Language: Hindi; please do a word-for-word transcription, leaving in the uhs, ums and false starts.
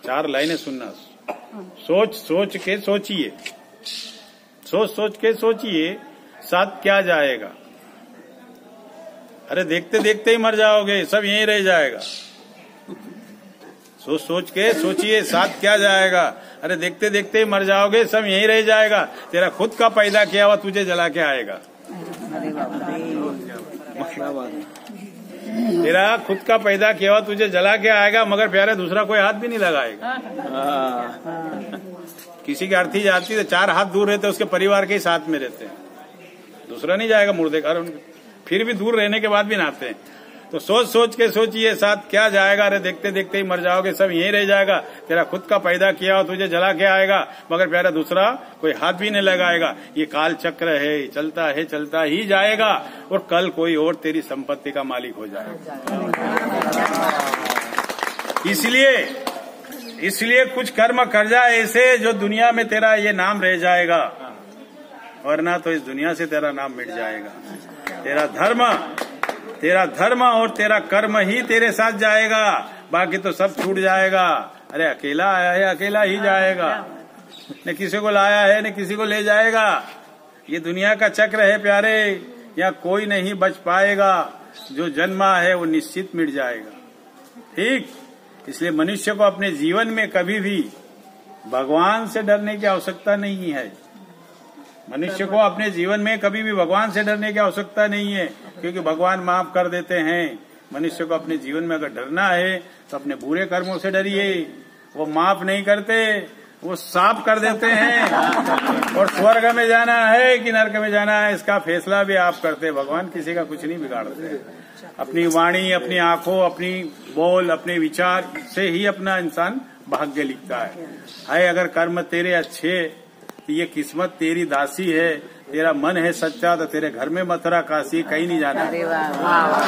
चार लाइनें सुनना। सोच सोच के सोचिए, सोच सोच के सोचिए, साथ क्या जाएगा। अरे देखते देखते ही मर जाओगे, सब यहीं रह जाएगा। सोच सोच के सोचिए, साथ क्या जाएगा। अरे देखते देखते ही मर जाओगे, सब यहीं रह जाएगा। तेरा खुद का पैदा किया हुआ तुझे जला के आएगा। तेरा खुद का पैदा किया हुआ तुझे जला के आएगा, मगर प्यारे दूसरा कोई हाथ भी नहीं लगाएगा। किसी की अर्थी जाती है, चार हाथ दूर रहते, उसके परिवार के ही साथ में रहते हैं, दूसरा नहीं जाएगा मुर्दे का। फिर भी दूर रहने के बाद भी नहाते हैं। तो सोच सोच के सोचिए, साथ क्या जाएगा। अरे देखते देखते ही मर जाओगे, सब यहीं रह जाएगा। तेरा खुद का पैदा किया हो तुझे जला के आएगा, मगर प्यारा दूसरा कोई हाथ भी नहीं लगाएगा। ये काल चक्र है, चलता है चलता ही जाएगा, और कल कोई और तेरी संपत्ति का मालिक हो जाएगा। इसलिए इसलिए कुछ कर्म कर जा ऐसे जो दुनिया में तेरा ये नाम रह जाएगा, वरना तो इस दुनिया से तेरा नाम मिट जाएगा। तेरा धर्म तेरा धर्म और तेरा कर्म ही तेरे साथ जाएगा, बाकी तो सब छूट जाएगा। अरे अकेला आया है, अकेला ही जाएगा, न किसी को लाया है न किसी को ले जाएगा। ये दुनिया का चक्र है प्यारे, यहाँ कोई नहीं बच पाएगा। जो जन्मा है वो निश्चित मिट जाएगा। ठीक, इसलिए मनुष्य को अपने जीवन में कभी भी भगवान से डरने की आवश्यकता नहीं है। मनुष्य को अपने जीवन में कभी भी भगवान से डरने की आवश्यकता नहीं है, क्योंकि भगवान माफ कर देते हैं। मनुष्य को अपने जीवन में अगर डरना है तो अपने बुरे कर्मों से डरिए। वो माफ नहीं करते, वो साफ कर देते हैं। और स्वर्ग में जाना है कि नरक में जाना है, इसका फैसला भी आप करते हैं। भगवान किसी का कुछ नहीं बिगाड़ते। अपनी वाणी, अपनी आंखों, अपनी बोल, अपने विचार से ही अपना इंसान भाग्य लिखता है। है अगर कर्म तेरे अच्छे, ये किस्मत तेरी दासी है। तेरा मन है सच्चा तो तेरे घर में मथुरा काशी, कहीं नहीं जाना।